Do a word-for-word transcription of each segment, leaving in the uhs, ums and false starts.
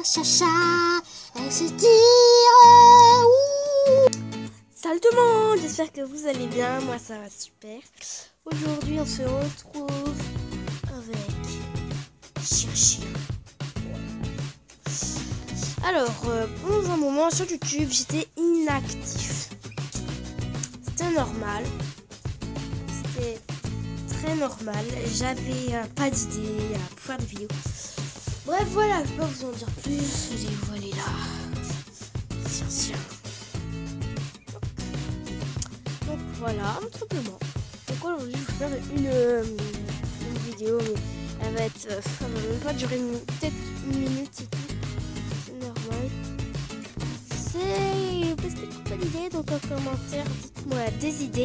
chat, chat, elle se tire. Ouh. Salut tout le monde, j'espère que vous allez bien, moi ça va super. Aujourd'hui on se retrouve avec Chien Chien. Alors, euh, pendant un moment sur YouTube, j'étais inactif. C'était normal. C'était très normal. J'avais euh, pas d'idée à faire des vidéos. Bref, voilà, je peux pas vous en dire plus. Je les vois, elle est là. Chien Chien. Donc voilà, tout simplement. Donc aujourd'hui, je vais faire une, euh, une vidéo, mais elle va être, euh, elle va même pas durer peut-être une minute, c'est tout. C'est normal. C'est parce que j'ai pas d'idée, donc en commentaire, dites-moi des idées.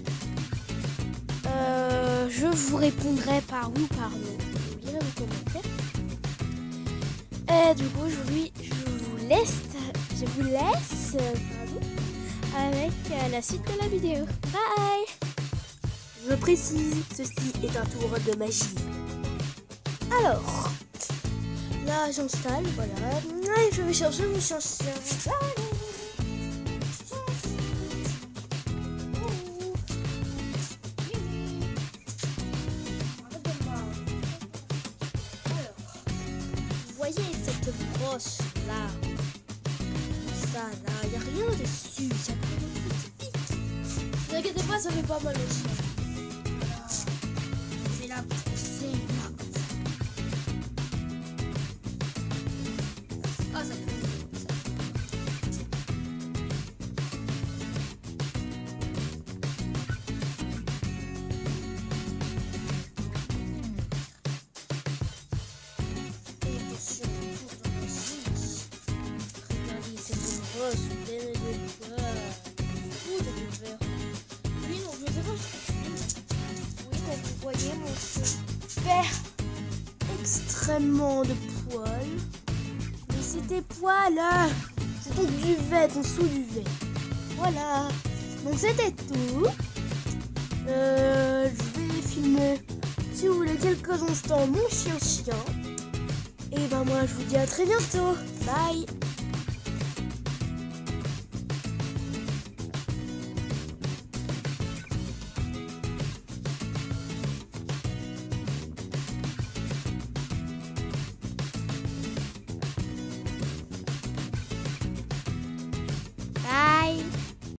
Euh, je vous répondrai par oui ou par non. Je lirai vos commentaires. Et du coup, aujourd'hui, je vous laisse, je vous laisse, pardon, avec euh, la suite de la vidéo. Bye. Je précise, ceci est un tour de magie. Alors, là j'installe, voilà. Et je vais chercher mon chien chien. Alors, vous voyez cette brosse là, ça là, il n'y a rien dessus, ça fait des petits pics. Ne inquiétez pas, ça fait pas mal au chien. Voilà. Je vais la pousser là comme ça. Ah, ça fait du ça. Et attention, pour le sens. Regardez cette brosse pleine de beurre. Ouh, de beurre. Oui, donc je sais pas ce que tu dis. Oui, donc vous voyez mon chien perd extrêmement de poils. Mais c'est tes poils, hein. C'est ton duvet, ton sous-duvet. Voilà. Donc c'était tout. Euh, je vais filmer, si vous voulez, quelques instants mon chien chien. Et ben moi je vous dis à très bientôt. Bye.